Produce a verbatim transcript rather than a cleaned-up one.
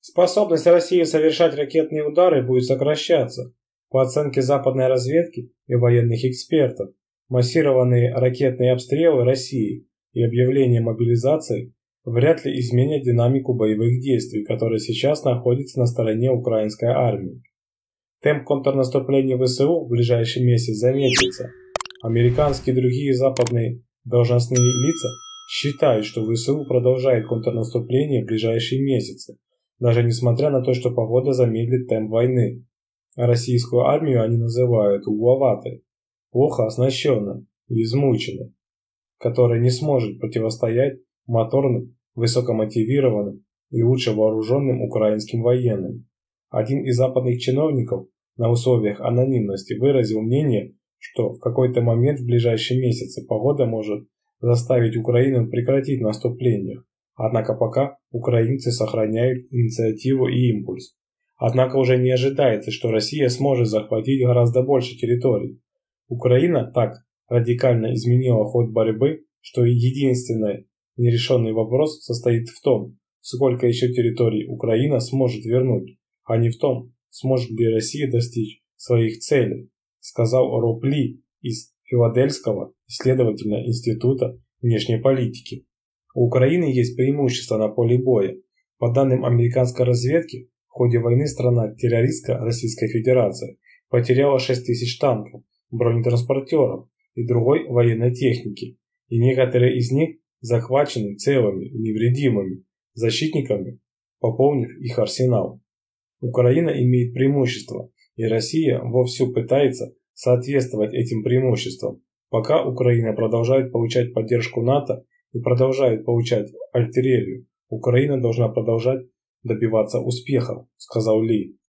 Способность России совершать ракетные удары будет сокращаться. По оценке западной разведки и военных экспертов, массированные ракетные обстрелы России и объявление мобилизации вряд ли изменят динамику боевых действий, которые сейчас находятся на стороне украинской армии. Темп контрнаступления ВСУ в ближайший месяц замедлится. Американские и другие западные должностные лица считают, что ВСУ продолжает контрнаступление в ближайшие месяцы, даже несмотря на то, что погода замедлит темп войны. А российскую армию они называют угловатой, плохо оснащенной и измученной, которая не сможет противостоять моторным, высокомотивированным и лучше вооруженным украинским военным. Один из западных чиновников на условиях анонимности выразил мнение, что в какой-то момент в ближайшие месяцы погода может заставить Украину прекратить наступление, однако пока украинцы сохраняют инициативу и импульс. Однако уже не ожидается, что Россия сможет захватить гораздо больше территорий. Украина так радикально изменила ход борьбы, что единственный нерешенный вопрос состоит в том, сколько еще территорий Украина сможет вернуть, а не в том, сможет ли Россия достичь своих целей, сказал Роб Ли из Филадельфского исследовательного института внешней политики. У Украины есть преимущество на поле боя. По данным американской разведки, в ходе войны страна-террористка Российская Федерация потеряла шесть тысяч танков, бронетранспортеров и другой военной техники, и некоторые из них захвачены целыми и невредимыми защитниками, пополнив их арсенал. Украина имеет преимущество, и Россия вовсю пытается соответствовать этим преимуществам. Пока Украина продолжает получать поддержку НАТО и продолжает получать артиллерию, Украина должна продолжать добиваться успехов, сказал Ли.